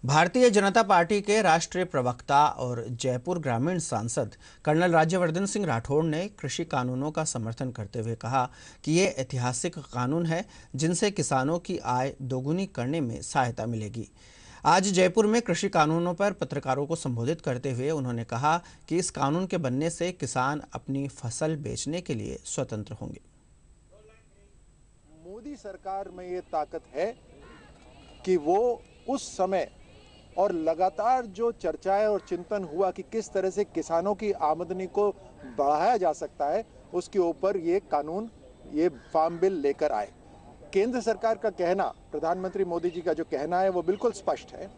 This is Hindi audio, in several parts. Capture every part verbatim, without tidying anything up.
भारतीय जनता पार्टी के राष्ट्रीय प्रवक्ता और जयपुर ग्रामीण सांसद कर्नल राज्यवर्धन सिंह राठौड़ ने कृषि कानूनों का समर्थन करते हुए कहा कि ये ऐतिहासिक कानून है जिनसे किसानों की आय दोगुनी करने में सहायता मिलेगी। आज जयपुर में कृषि कानूनों पर पत्रकारों को संबोधित करते हुए उन्होंने कहा कि इस कानून के बनने से किसान अपनी फसल बेचने के लिए स्वतंत्र होंगे। मोदी सरकार में ये ताकत है कि वो उस समय और लगातार जो चर्चाएं और चिंतन हुआ कि किस तरह से किसानों की आमदनी को बढ़ाया जा सकता है, उसके ऊपर ये कानून, ये फार्म बिल लेकर आए। केंद्र सरकार का कहना, प्रधानमंत्री मोदी जी का जो कहना है वो बिल्कुल स्पष्ट है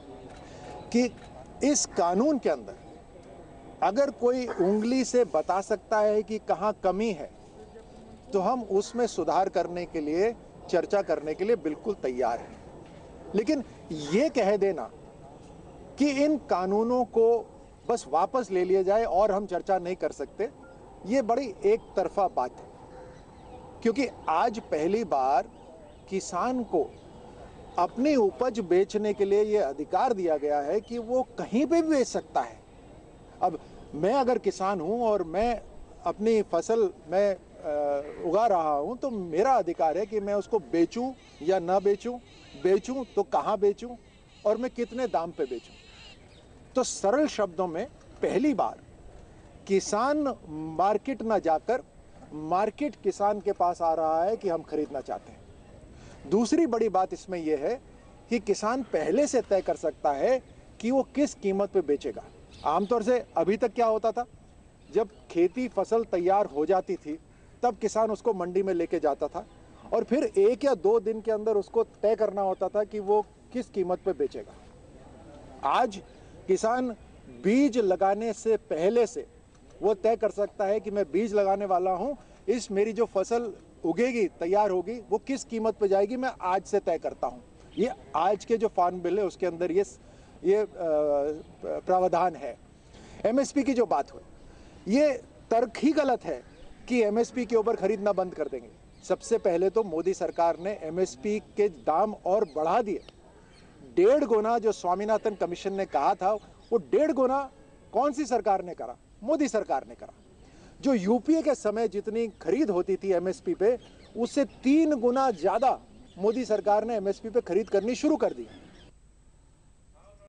कि इस कानून के अंदर अगर कोई उंगली से बता सकता है कि कहाँ कमी है तो हम उसमें सुधार करने के लिए, चर्चा करने के लिए बिल्कुल तैयार हैं। लेकिन ये कह देना कि इन कानूनों को बस वापस ले लिया जाए और हम चर्चा नहीं कर सकते, ये बड़ी एक तरफा बात है। क्योंकि आज पहली बार किसान को अपनी उपज बेचने के लिए ये अधिकार दिया गया है कि वो कहीं पे भी बेच सकता है। अब मैं अगर किसान हूं और मैं अपनी फसल मैं उगा रहा हूं तो मेरा अधिकार है कि मैं उसको बेचूं या ना बेचूं, बेचूं तो कहां बेचूं और मैं कितने दाम पे बेचूं। तो सरल शब्दों में पहली बार किसान मार्केट ना जाकर मार्केट किसान के पास आ रहा है कि हम खरीदना चाहते हैं। दूसरी बड़ी बात इसमें यह है कि किसान पहले से तय कर सकता है कि वो किस कीमत पे बेचेगा। आमतौर से अभी तक क्या होता था, जब खेती फसल तैयार हो जाती थी तब किसान उसको मंडी में लेके जाता था और फिर एक या दो दिन के अंदर उसको तय करना होता था कि वो किस कीमत पे बेचेगा। आज किसान बीज लगाने से पहले से वो तय कर सकता है कि मैं बीज लगाने वाला हूं, इस मेरी जो फसल उगेगी, तैयार होगी, वो किस कीमत पे जाएगी, मैं आज से तय करता हूं। ये आज के जो फार्म बिल है उसके अंदर ये ये प्रावधान है। एमएसपी की जो बात हुई, ये तर्क ही गलत है कि एमएसपी के ऊपर खरीदना बंद कर देंगे। सबसे पहले तो मोदी सरकार ने एमएसपी के दाम और बढ़ा दिए। डेढ़ गुना जो स्वामीनाथन कमीशन ने कहा था, वो डेढ़ गुना कौन सी सरकार ने करा? मोदी सरकार ने करा। जो यूपीए के समय जितनी खरीद होती थी एमएसपी पे, उससे तीन गुना ज्यादा मोदी सरकार ने एमएसपी पे खरीद करनी शुरू कर दी।